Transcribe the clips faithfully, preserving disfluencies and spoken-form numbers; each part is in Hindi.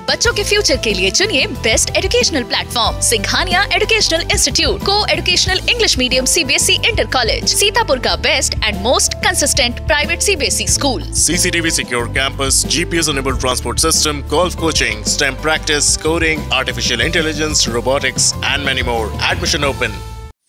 बच्चों के फ्यूचर के लिए चुनिए best educational platform Singhania educational institute को educational English medium CBSE inter college, Sitapur का best and most consistent private CBSE school. CCTV secure campus, GPS enabled transport system, golf coaching, STEM practice, coding, artificial intelligence, robotics and many more. Admission open.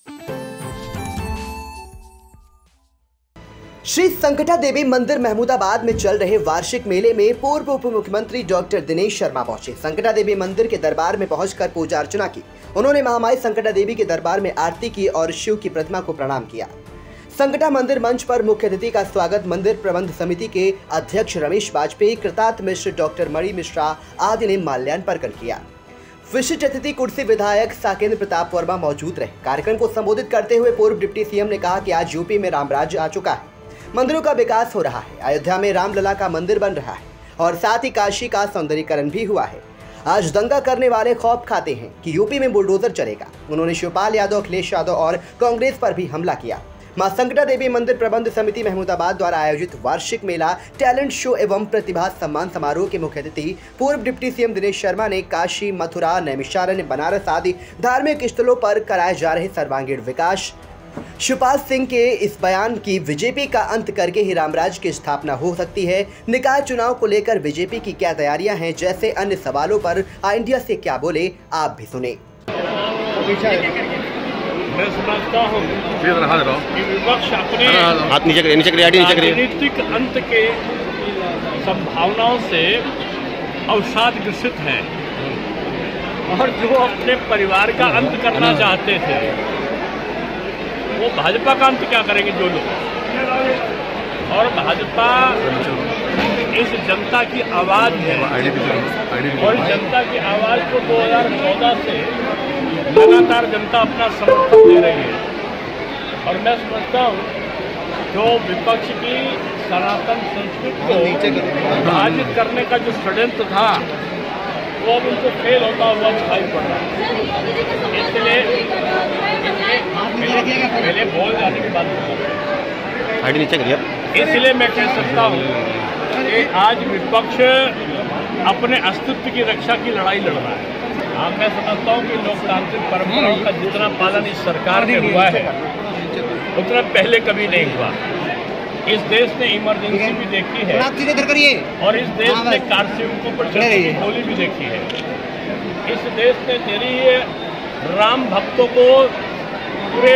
Shri Sankata Devi मंदिर महमूदाबाद में चल रहे वार्षिक मेले में पूर्व उप मुख्यमंत्री डॉक्टर दिनेश शर्मा पहुंचे। संकटा देवी मंदिर के दरबार में पहुंचकर पूजा अर्चना की। उन्होंने महामाई संकटा देवी के दरबार में आरती की और शिव की प्रतिमा को प्रणाम किया। संकटा मंदिर मंच पर मुख्य अतिथि का स्वागत मंदिर प्रबंध समिति के अध्यक्ष रमेश वाजपेयी, कृतार्थ मिश्र, डॉक्टर मणि मिश्रा आदि ने माल्यार्पण किया। विशिष्ट अतिथि कुर्सी विधायक साकेंद्र प्रताप वर्मा मौजूद रहे। कार्यक्रम को संबोधित करते हुए पूर्व डिप्टी सीएम ने कहा कि आज यूपी में राम राज्य आ चुका है, मंदिरों का विकास हो रहा है, अयोध्या में रामलला का मंदिर बन रहा है और साथ ही काशी का सौंदर्यीकरण भी हुआ है। आज दंगा करने वाले खौफ खाते हैं कि यूपी में बुलडोजर चलेगा। उन्होंने शिवपाल यादव, अखिलेश यादव और कांग्रेस पर भी हमला किया। मां संकटा देवी मंदिर प्रबंध समिति महमूदाबाद द्वारा आयोजित वार्षिक मेला, टैलेंट शो एवं प्रतिभा सम्मान समारोह के मुख्य अतिथि पूर्व डिप्टी सीएम दिनेश शर्मा ने काशी, मथुरा, नैमिषारण्य, बनारस आदि धार्मिक स्थलों पर कराए जा रहे सर्वांगीण विकास, शिवपाल सिंह के इस बयान की बीजेपी का अंत करके ही रामराज की स्थापना हो सकती है, निकाय चुनाव को लेकर बीजेपी की क्या तैयारियां हैं, जैसे अन्य सवालों पर आई इंडिया से क्या बोले, आप भी सुने। मैं समझता हूँ कि विपक्ष अपने हाथ नीचे करिए, नीचे करिए, नीचे करिए। राजनीतिक अंत के संभावनाओं से अवसाद ग्रसित हैं और जो अपने परिवार का अंत करना चाहते थे वो भाजपा का अंत क्या करेंगे जो लोग। और भाजपा इस जनता की आवाज़ है और जनता की आवाज़ को दो हज़ार चौदह से लगातार जनता अपना समर्थन दे रही है। और मैं समझता हूँ जो विपक्ष की सनातन संस्कृति को विभाजित करने का जो षड्यंत्र था वो अब उनको फेल होता हुआ दिखाई पड़ रहा है। इसलिए पहले बोल जाने की बात नीचे करिए। इसलिए मैं कह सकता हूँ कि आज विपक्ष अपने अस्तित्व की रक्षा की लड़ाई लड़ रहा है। हाँ, मैं समझता हूँ कि लोकतांत्रिक परंपराओं का जितना पालन इस सरकार में हुआ है उतना पहले कभी नहीं हुआ। इस देश ने इमरजेंसी भी देखी है और इस देश ने कारसेवकों पर चलने की गोली भी देखी है। इस देश ने निरीह राम भक्तों को पूरे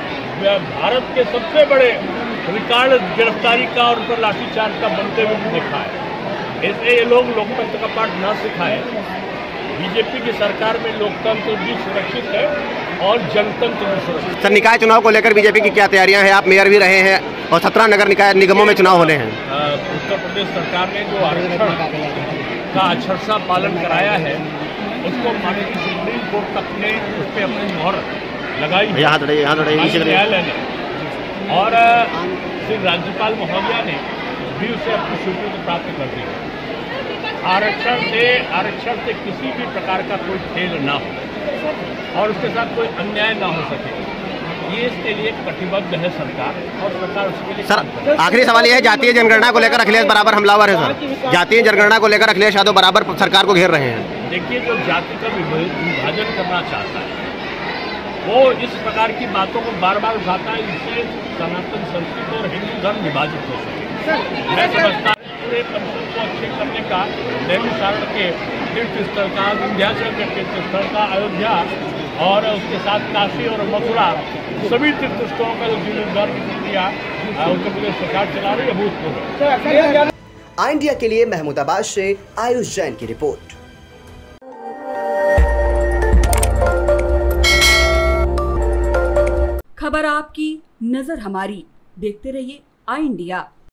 भारत के सबसे बड़े रिकॉर्ड गिरफ्तारी का और उन पर लाठीचार्ज का बनते हुए भी देखा है। इसलिए ये लोग लोकतंत्र का पाठ न सिखाए। बीजेपी की सरकार में लोकतंत्र भी सुरक्षित है और जनतंत्र भी सुरक्षित। सर, निकाय चुनाव को लेकर बीजेपी की क्या तैयारियां हैं? आप मेयर भी रहे हैं और सत्रह नगर निकाय निगमों में चुनाव होने हैं। उत्तर प्रदेश सरकार ने जो आरक्षण का अक्षरशः पालन कराया है उसको माननीय सुप्रीम कोर्ट तक ने उस पर अपनी मोहर लगाई है। यहाँ न्यायालय ने और श्री राज्यपाल महोदया ने भी उसे अपनी स्वीकृति प्राप्त कर दी है। आरक्षण से आरक्षण से किसी भी प्रकार का कोई खेल ना हो और उसके साथ कोई अन्याय ना हो सके, ये इसके लिए कटिबद्ध है सरकार और सरकार उसके लिए। सर, आखिरी सवाल ये है, जातीय जनगणना को लेकर अखिलेश बराबर हमलावर है। सर, जातीय जनगणना को लेकर अखिलेश यादव बराबर सरकार को घेर रहे हैं। देखिए, जो जाति का विभाजन करना चाहता है वो इस प्रकार की बातों को बार बार उठाता है, इससे सनातन संस्कृति और हिंदू धर्म विभाजित हो सके। मैं समझता हूँ पूरे परिसर को अच्छे करने का, नैमिषारण्य के तीर्थ स्थल का, विंध्याचल के तीर्थ स्थल का, अयोध्या और उसके साथ काशी और मथुरा सभी तीर्थ स्थलों का जो जीर्णोद्धार की प्रक्रिया उत्तर प्रदेश सरकार चला रही है अभूतपूर्व। आई इंडिया के लिए महमूदाबाद से आयुष जैन की रिपोर्ट। खबर आपकी, नजर हमारी। देखते रहिए आई इंडिया।